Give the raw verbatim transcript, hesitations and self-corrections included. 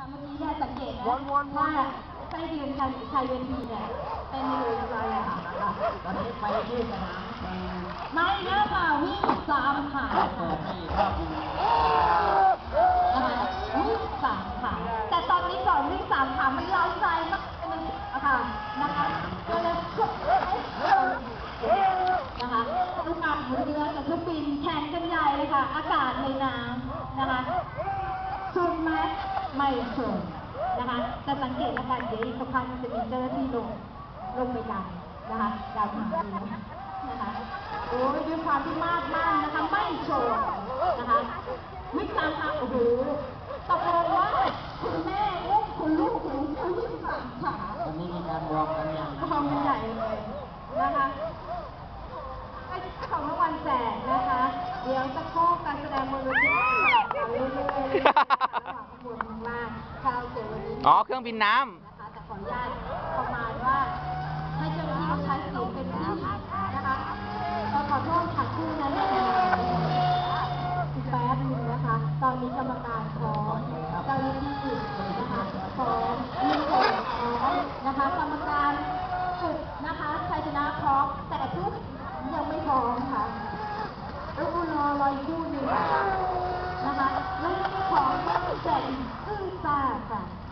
เมื่อกี้เนี่ยสังเกตนะว่าไส้เดือนชายชายเวทีเนี่ยเป็นอยู่อะไรอะค่ะตอนนี้ไปที่สนามแข่งไม่เยอะค่ะวิ่งสามขาเปิดให้อีกรอบนึงนะคะวิ่งสามขาแต่ตอนนี้ก่อนวิ่งสามขามันเล้าใจมากเลยนะคะนะคะก็เลยนะคะลูกน้ำเรือกับเครื่องบินแข่งกันใหญ่เลยค่ะอากาศในน้ำนะคะชนไหมไม่ชนนะคะแต่สังเกตแล้วกันเดี๋ยวอีกสักพักมันจะมีเจ้าหน้าที่ลงลงไปกันนะคะดาวหางดูนะคะโอ้ยด้วยความที่มากมากนะคะไม่โชว์นะคะวิ่งตามทางโอ้โหตะโกนว่าคุณแม่อุ้มคุณลูกคุณคุณวิ่งสามขาตอนนี้มีการวอร์มกันอย่างวอร์มกันใหญ่เลยนะคะไอ้ของรางวัลแจกนะคะเดี๋ยวจะข้อการแสดงบนเวทีสลับกันเรื่อยๆระหว่างขบวนข้างล่างคาราโอเกะวันนี้อ๋อเครื่องบินน้ำนะคะแต่ขออนุญาตประมาณว่าให้เจ้าหน้าที่เขาใช้เสียงเป็นที่นะคะเราขอโทษค่ะคู่นั้นอีกแป๊บนึงนะคะตอนนี้กรรมการพร้อมเจ้าหน้าที่นะคะพร้อมมีโค้ชพร้อมนะคะกรรมการฝึกนะคะชัยชนะพร้อมแต่ทุกยังไม่พร้อมค่ะแล้วก็รอรออีกคู่หนึ่งนะคะเรื่องของแจกอื้อซ่าค่ะ